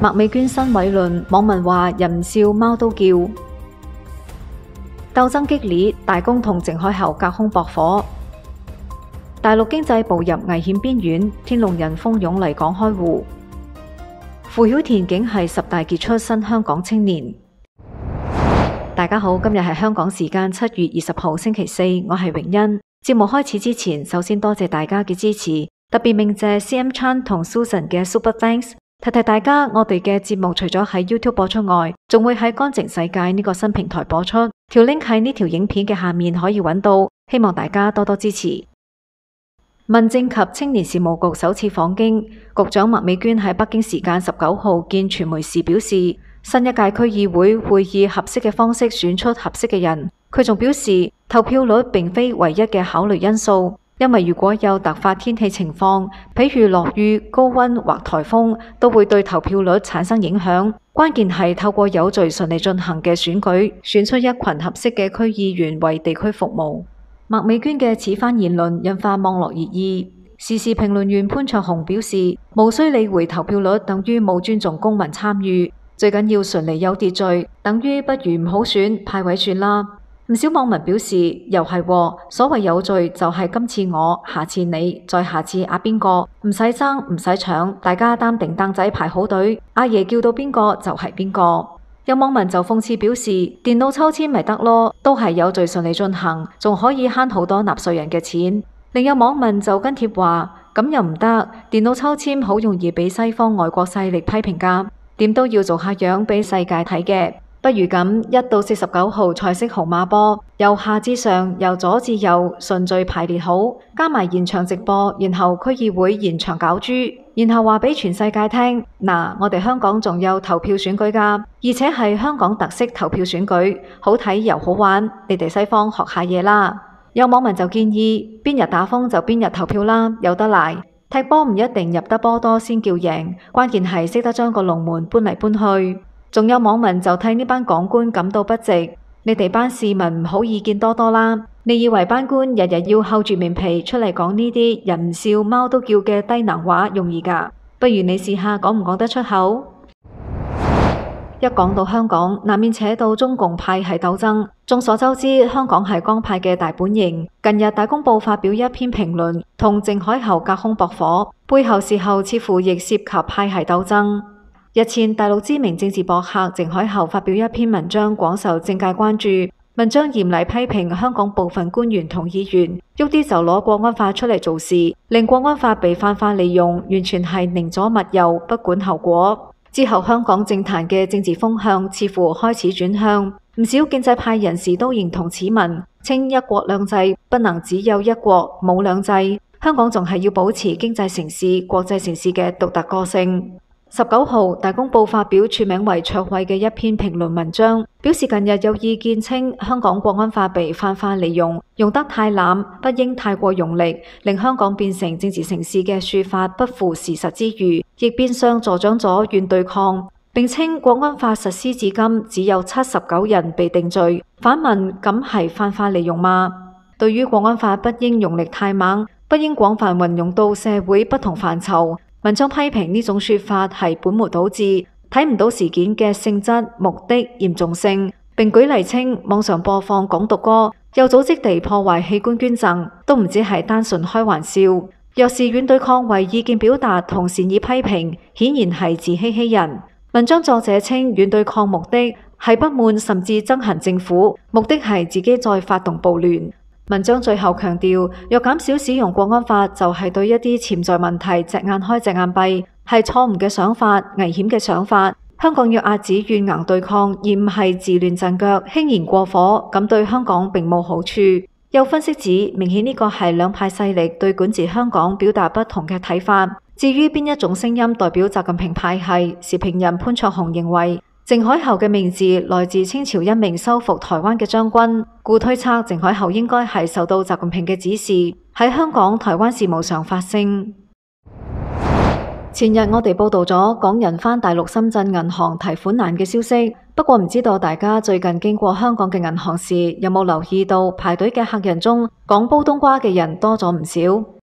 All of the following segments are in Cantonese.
麥美娟新偉論，網民話人唔笑貓都叫。鬥爭激烈，大公同靜海侯隔空駁火。大陸經濟步入危險邊緣，天龍人蜂擁嚟港開戶。傅曉田竟係10大傑出新香港青年。大家好，今日係香港時間7月20號星期四，我係榮欣。節目開始之前，首先多謝大家嘅支持，特別鳴謝 CM Chan 同 Susan 嘅 Super Thanks。提提大家，我哋嘅節目除咗喺 YouTube 播出外，仲會喺乾淨世界呢個新平台播出。條 link 喺呢條影片嘅下面可以揾到，希望大家多多支持。民政及青年事務局首次訪京，局長麥美娟喺北京時間19號見傳媒時表示，新一屆區議會會以合適嘅方式選出合適嘅人。佢仲表示，投票率並非唯一嘅考慮因素，因為如果有突發天氣情況，譬如落雨、高溫或颱風，都會對投票率產生影響。關鍵係透過有序順利進行嘅選舉，選出一群合適嘅區議員為地區服務。麥美娟嘅此番言論引發網絡熱議。時事評論員潘焯鴻表示，無需理會投票率等於冇尊重公民參與，最緊要順利有秩序，等於不如唔好選，派位算啦。唔少網民表示，又係喎，所謂有序就係今次我，下次你，再下次阿邊個，唔使爭唔使搶，大家擔定凳仔排好隊，阿爺叫到邊個就係邊個。有網民就諷刺表示，電腦抽籤咪得咯，都係有序順利進行，仲可以慳好多納稅人嘅錢。另有網民就跟帖話，咁又唔得，電腦抽籤好容易俾西方外國勢力批評㗎，點都要做下樣俾世界睇嘅。不如咁，1到49號菜式號碼波，由下至上，由左至右順序排列好，加埋現場直播，然後區議會現場攪珠，然後話俾全世界聽，嗱，我哋香港仲有投票選舉㗎，而且係香港特色投票選舉，好睇又好玩，你哋西方學下嘢啦。有網民就建議，邊日打風就邊日投票啦，有得賴。踢波唔一定入得波多先叫贏，關鍵係識得將個龍門搬嚟搬去。仲有網民就替呢班港官感到不值，你哋班市民唔好意見多多啦。你以為班官日日要厚住面皮出嚟講呢啲人唔笑貓都叫嘅低能話容易㗎？不如你試下講唔講得出口？一講到香港，難免扯到中共派系鬥爭。眾所周知，香港係江派嘅大本營。近日大公報發表一篇評論，同靜海侯隔空駁火，背後事後似乎亦涉及派系鬥爭。日前，大陸知名政治博客靜海侯發表一篇文章，廣受政界關注。文章嚴厲批評香港部分官員同議員，喐啲就攞國安法出嚟做事，令國安法被泛化利用，完全係寧左勿右，不管後果。之後，香港政壇嘅政治風向似乎開始轉向，唔少建制派人士都認同此文，稱一國兩制不能只有一國冇兩制，香港仲係要保持經濟城市、國際城市嘅獨特個性。19號，大公報發表署名為卓偉嘅一篇評論文章，表示近日有意見稱香港國安法被泛化利用，用得太濫，不應太過用力，令香港變成政治城市嘅說法不符事實之餘，亦變相助長咗軟對抗。並稱國安法實施至今只有79人被定罪，反問咁係泛化利用嗎？對於國安法不應用力太猛，不應廣泛運用到社會不同範疇。文章批評呢種說法係本末倒置，睇唔到事件嘅性質、目的、嚴重性，並舉例稱網上播放港獨歌，有組織地破壞器官捐贈，都唔止係單純開玩笑。若是軟對抗為意見表達同善意批評，顯然係自欺欺人。文章作者稱軟對抗目的係不滿甚至憎恨政府，目的係自己再發動暴亂。文章最後強調，若減少使用國安法，就係對一啲潛在問題隻眼開隻眼閉，係錯誤嘅想法、危險嘅想法。香港要遏止軟硬對抗，而唔係自亂陣腳、輕言過火，咁對香港並冇好處。有分析指，明顯呢個係兩派勢力對管治香港表達不同嘅睇法。至於邊一種聲音代表習近平派系，時評人潘焯鴻認為，靜海侯嘅名字來自清朝一名收復台灣嘅將軍，故推測靜海侯應該係受到習近平嘅指示，喺香港、台灣事務上發聲。前日我哋報道咗港人返大陸深圳銀行提款難嘅消息，不過唔知道大家最近經過香港嘅銀行時，有冇留意到排隊嘅客人中講煲冬瓜嘅人多咗唔少。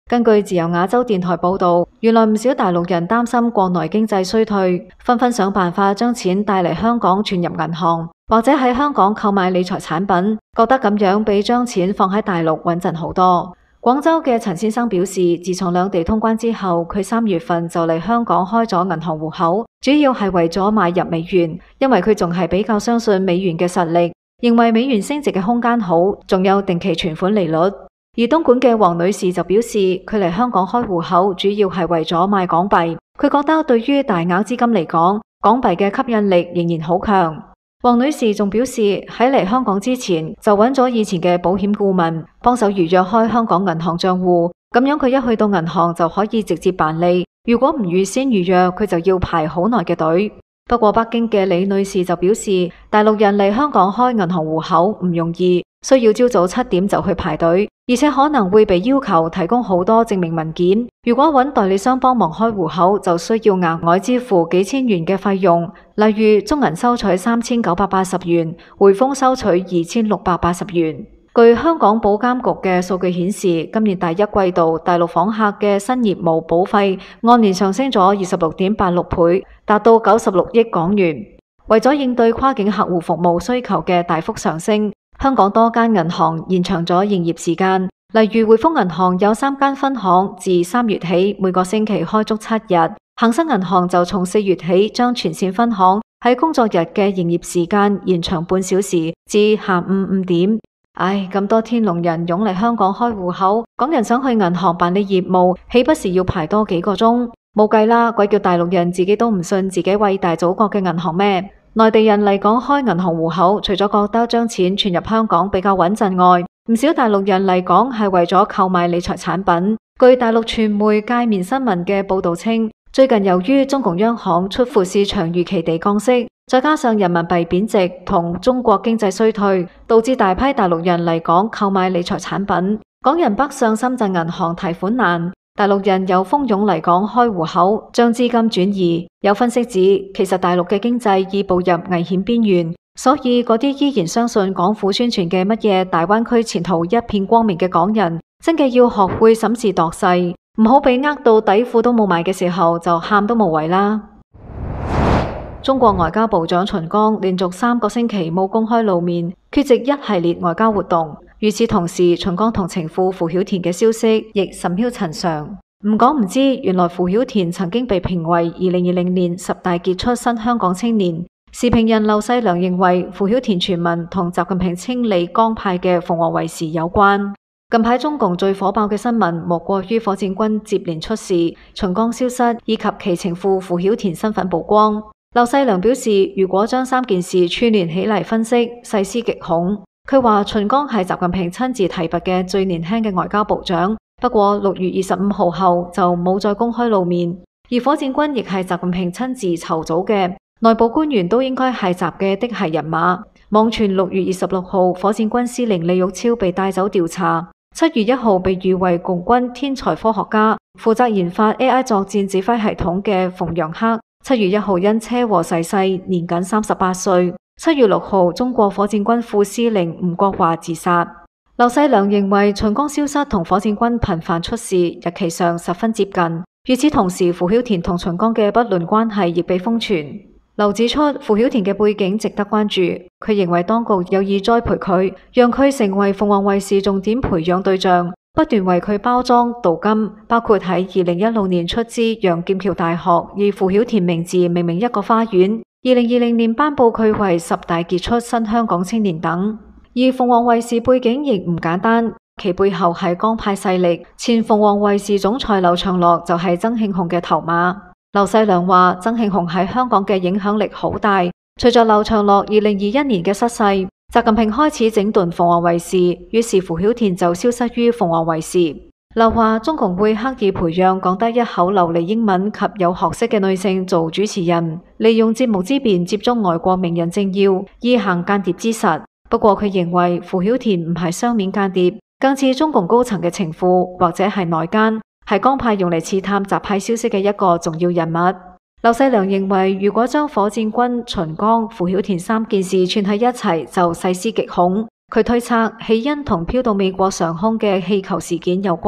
根據自由亞洲電台報道，原來唔少大陸人擔心國內經濟衰退，紛紛想辦法將錢帶嚟香港存入銀行，或者喺香港購買理財產品，覺得咁樣比將錢放喺大陸穩陣好多。廣州嘅陳先生表示，自從兩地通關之後，佢3月份就嚟香港開咗銀行戶口，主要係為咗買入美元，因為佢仲係比較相信美元嘅實力，認為美元升值嘅空間好，仲有定期存款利率。而東莞嘅黃女士就表示，佢嚟香港開戶口主要係為咗買港幣，佢覺得對於大額資金嚟講，港幣嘅吸引力仍然好強。黃女士仲表示，喺嚟香港之前就揾咗以前嘅保險顧問幫手預約開香港銀行賬戶，咁樣佢一去到銀行就可以直接辦理，如果唔預先預約，佢就要排好耐嘅隊。不過北京嘅李女士就表示，大陸人嚟香港開銀行戶口唔容易，需要朝早7點就去排隊，而且可能會被要求提供好多證明文件。如果揾代理商幫忙開戶口，就需要額外支付幾千元嘅費用，例如中銀收取3980元，匯豐收取2680元。據香港保監局嘅數據顯示，今年第一季度大陸訪客嘅新業務保費按年上升咗26.86倍，達到96億港元。為咗應對跨境客戶服務需求嘅大幅上升，香港多間銀行延長咗營業時間，例如匯豐銀行有3間分行自3月起每個星期開足7日，恒生銀行就從4月起將全線分行喺工作日嘅營業時間延長半小時至下午5點。唉，咁多天龍人湧嚟香港開戶口，港人想去銀行辦理業務，豈不是要排多幾個鐘？冇計啦，鬼叫大陸人自己都唔信自己偉大祖國嘅銀行咩？內地人嚟港開銀行戶口，除咗覺得將錢存入香港比較穩陣外，唔少大陸人嚟港係為咗購買理財產品。據大陸傳媒界面新聞嘅報道稱，最近由於中共央行出乎市場預期地降息，再加上人民幣貶值同中國經濟衰退，導致大批大陸人嚟港購買理財產品。港人北上深圳銀行提款難，大陸人又蜂擁嚟港開戶口，將資金轉移。有分析指，其實大陸嘅經濟已步入危險邊緣，所以嗰啲依然相信港府宣傳嘅乜嘢大灣區前途一片光明嘅港人，真嘅要學會審時度勢，唔好俾呃到底褲都冇埋嘅時候就喊都無謂啦。中國外交部長秦剛連續3個星期冇公開露面，缺席一系列外交活動。與此同時，秦剛同情婦傅曉田嘅消息亦甚囂塵上。唔講唔知，原來傅曉田曾經被評為2020年10大傑出新香港青年。時評人劉細良認為，傅曉田傳聞同習近平清理江派嘅鳳凰衛視有關。近排中共最火爆嘅新聞莫過於火箭軍接連出事、秦剛消失以及其情婦傅曉田身份曝光。劉細良表示，如果將3件事串聯起嚟分析，細思極恐。佢話秦剛係習近平親自提拔嘅最年輕嘅外交部長，不過6月25號後就冇再公開露面。而火箭軍亦係習近平親自籌組嘅，內部官員都應該係習嘅嫡系人馬。網傳6月26號火箭軍司令李玉超被帶走調查，7月1號被譽為共軍天才科學家，負責研發 AI 作戰指揮系統嘅馮陽克7月1號因車禍逝世，年僅38歲。7月6號，中國火箭軍副司令吳國華自殺。劉細良認為秦剛消失同火箭軍頻繁出事日期上十分接近。與此同時，傅曉田同秦剛嘅不倫關係亦被瘋傳。劉指出，傅曉田嘅背景值得關注，佢認為當局有意栽培佢，讓佢成為鳳凰衛視重點培養對象，不斷為佢包裝鍍金，包括喺2016年出資讓劍橋大學以傅曉田名字命名一個花園，2020年頒布佢為10大傑出新香港青年等。而鳳凰衛視背景亦唔簡單，其背後係江派勢力，前鳳凰衛視總裁劉長樂就係曾慶紅嘅頭馬。劉細良話，曾慶紅喺香港嘅影響力好大，隨着劉長樂2021年嘅失勢，習近平開始整頓鳳凰衛視，於是傅曉田就消失於鳳凰衛視。劉話，中共會刻意培養講得一口流利英文及有學識嘅女性做主持人，利用節目之便接觸外國名人政要，以行間諜之實。不過佢認為傅曉田唔係雙面間諜，更似中共高層嘅情婦或者係內奸，係江派用嚟刺探習派消息嘅一個重要人物。劉細良認為，如果將火箭軍、秦剛、傅曉田3件事串喺一齊，就細思極恐。佢推測起因同飄到美國上空嘅氣球事件有關。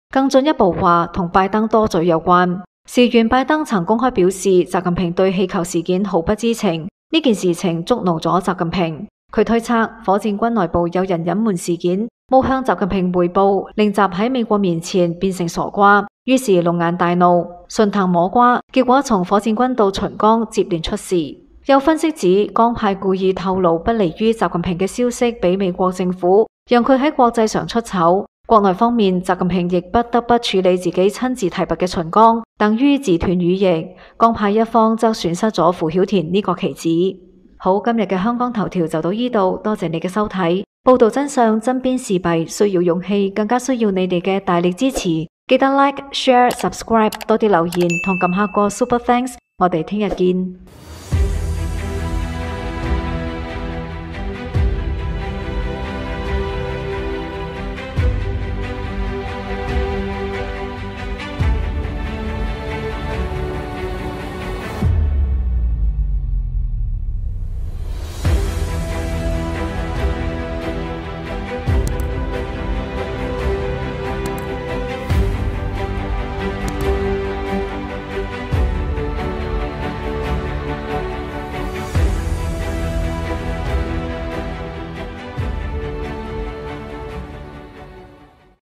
更進一步話同拜登多嘴有關。事緣拜登曾公開表示，習近平對氣球事件毫不知情，呢件事情觸怒咗習近平。佢推測火箭軍內部有人隱瞞事件，冇向習近平匯報，令習喺美國面前變成傻瓜，於是龍顏大怒，順藤摸瓜，結果從火箭軍到秦剛接連出事。有分析指，江派故意透露不利於習近平嘅消息俾美國政府，讓佢喺國際上出醜。國內方面，習近平亦不得不處理自己親自提拔嘅秦剛，等於自斷羽翼。江派一方則損失咗傅曉田呢個棋子。好，今日嘅香港頭條就到呢度，多謝你嘅收睇。報道真相，針砭時弊，需要勇氣，更加需要你哋嘅大力支持。記得 like、share、subscribe， 多啲留言同撳下個 super thanks。我哋聽日見。